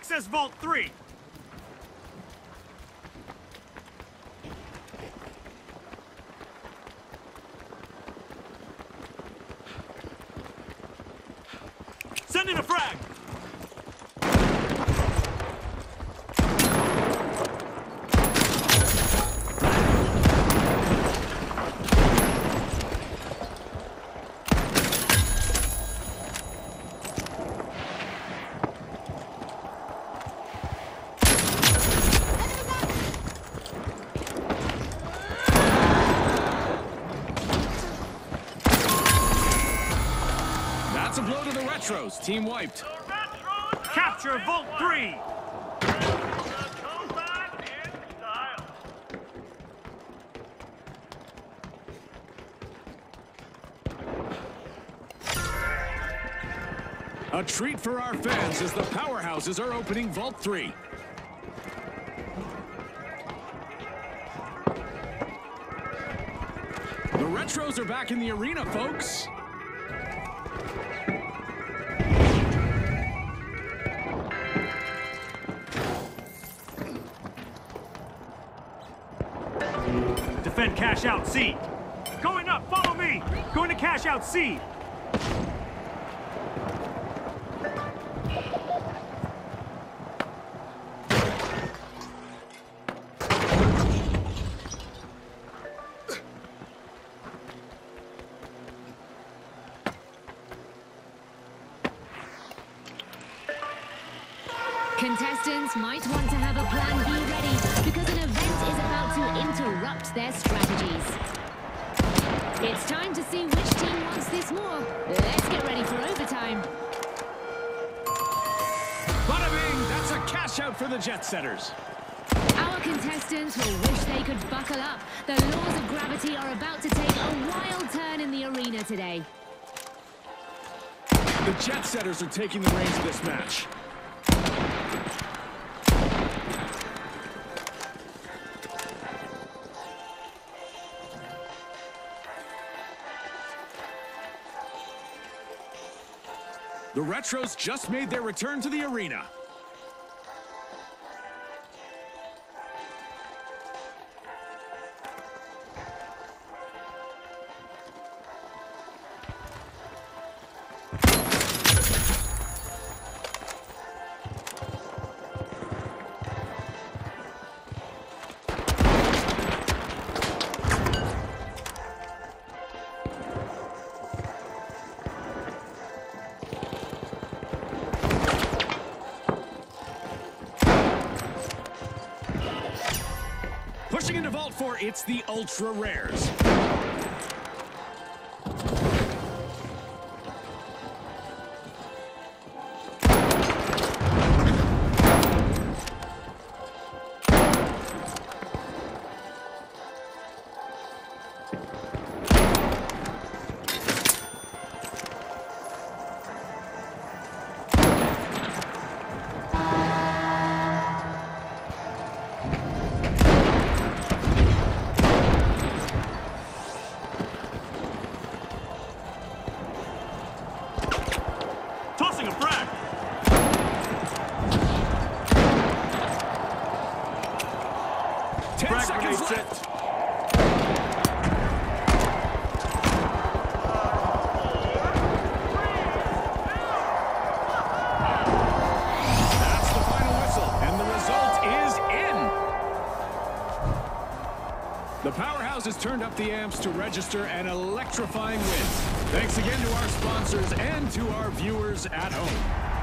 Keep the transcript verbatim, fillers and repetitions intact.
Access Vault three! Send in a frag! That's a blow to the Retros. Team wiped. Capture Vault three! A treat for our fans as the powerhouses are opening Vault three. The Retros are back in the arena, folks. Defend cash out C. Going up, follow me! Going to cash out C. Contestants might want to have a plan B ready because an event is about to interrupt their strategies. It's time to see which team wants this more. Let's get ready for overtime. Bada bing! That's a cash out for the Jet Setters. Our contestants will wish they could buckle up. The laws of gravity are about to take a wild turn in the arena today. The Jet Setters are taking the reins of this match. The Retros just made their return to the arena. Pushing into Vault four, it's the Ultra Rares. Tossing a frag! Ten Frag seconds grenade left. set. That's the final whistle, and the result is in. The Powerhouses turned up the amps to register an electrifying win. Thanks again to our sponsors and to our viewers at home.